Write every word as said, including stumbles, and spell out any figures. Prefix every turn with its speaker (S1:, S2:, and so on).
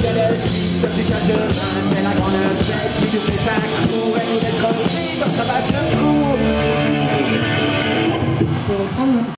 S1: le suite, ce fut un chemin, c'est la grande fête qui nous fait cinq coups, et nous d'être pris dans sa vache de cours.